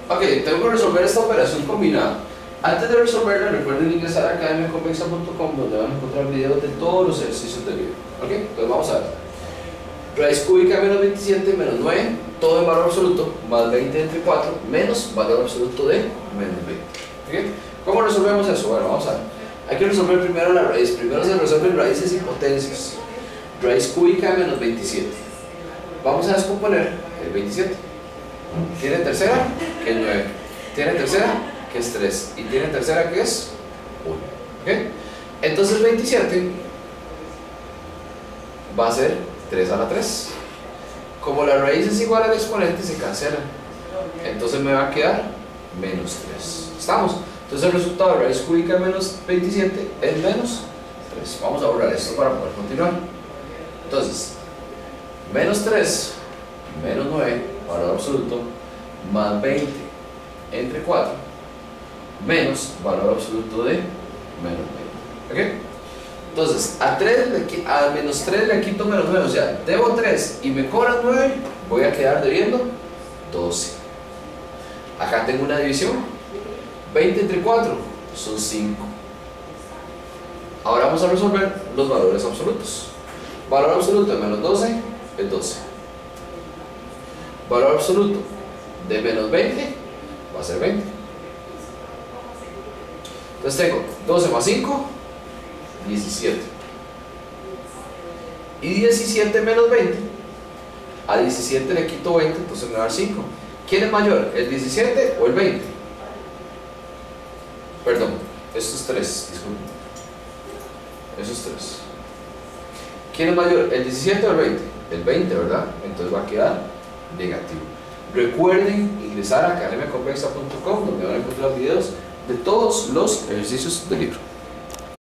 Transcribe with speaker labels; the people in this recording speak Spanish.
Speaker 1: Ok, tengo que resolver esta operación combinada. Antes de resolverla, recuerden ingresar a academiaconvexa.com, donde van a encontrar videos de todos los ejercicios del libro. Ok, entonces vamos a ver. Raíz cúbica de menos 27 menos 9, todo en valor absoluto, más 20 entre 4, menos valor absoluto de menos 20. ¿Okay? ¿Cómo resolvemos eso? Bueno, vamos a ver. Hay que resolver primero la raíz. Primero se resuelven raíces y potencias. Raíz cúbica de menos 27. Vamos a descomponer el 27. Tiene tercera, que es 9. Tiene tercera, que es 3. Y tiene tercera, que es 1. ¿Okay? Entonces 27 va a ser 3 a la 3. Como la raíz es igual al exponente, se cancela. Entonces me va a quedar menos 3. ¿Estamos? Entonces el resultado de raíz cúbica de menos 27 es menos 3. Vamos a borrar esto para poder continuar. Entonces, menos 3, menos 9, valor absoluto, más 20 entre 4, menos valor absoluto de menos 20. ¿Ok? Entonces, a menos 3 le quito menos 9, o sea, debo 3 y me cobran 9, voy a quedar debiendo 12. Acá tengo una división, 20 entre 4 son 5. Ahora vamos a resolver los valores absolutos. Valor absoluto de menos 12 es 12. Valor absoluto de menos 20 va a ser 20. Entonces tengo 12 más 5, 17. Y 17 menos 20, a 17 le quito 20, entonces me va a dar 5. ¿Quién es mayor, el 17 o el 20? Perdón, esto es 3, disculpen. Eso es 3. ¿Quién es mayor, el 17 o el 20? El 20, ¿verdad? Entonces va a quedar negativo. Recuerden ingresar a academiaconvexa.com, donde van a encontrar videos de todos los ejercicios del libro.